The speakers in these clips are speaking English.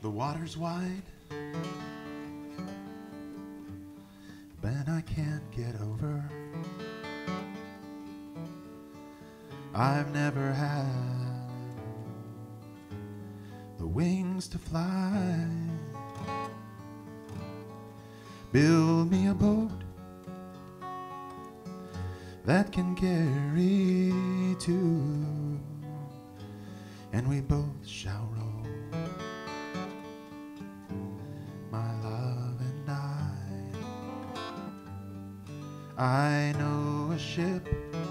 The water's wide, but I can't get over. I've never had the wings to fly. Build me a boat that can carry two, and we both shall row, my love and I know a ship,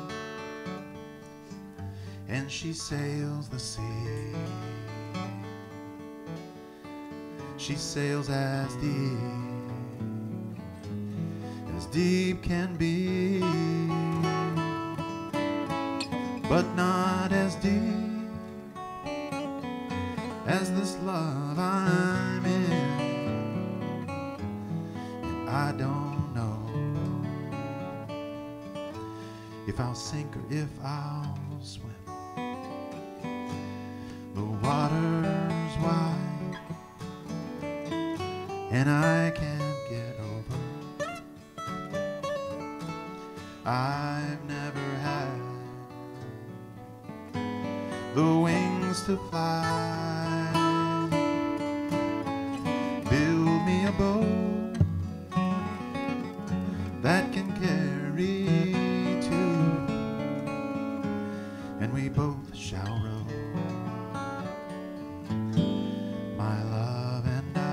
and she sails the sea. She sails as deep can be, but not as deep as this love I'm in. And I don't know if I'll sink or if I'll swim. The water's wide, and I can't get over. I've never had the wings to fly. Build me a boat that can carry two, and we both shall row, my love and I.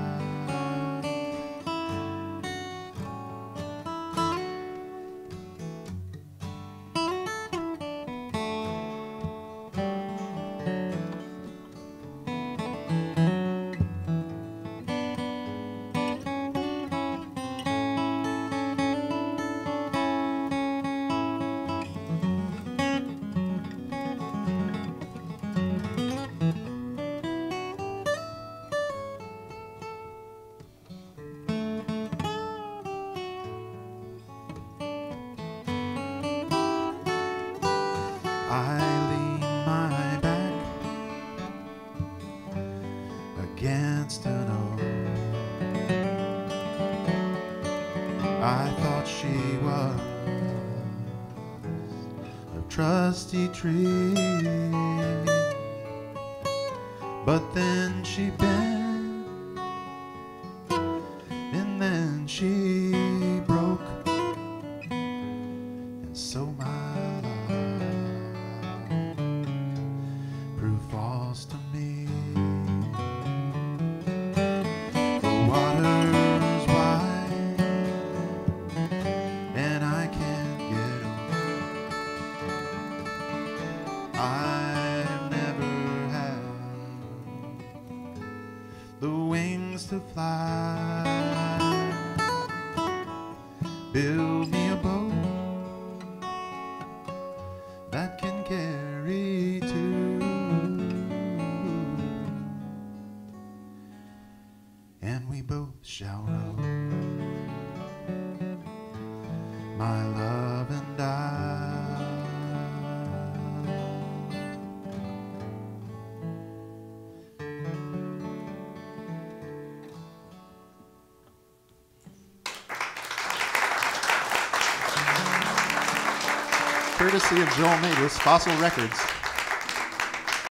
I lean my back against an oak. I thought she was a trusty tree, but then she bent, and then she broke, and so my falls to me. The water's wide, and I can't get over. I've never had the wings to fly. Build me a boat that can carry two, and we both shall row, my love and I. Courtesy of Joel Matus, Fossil Records.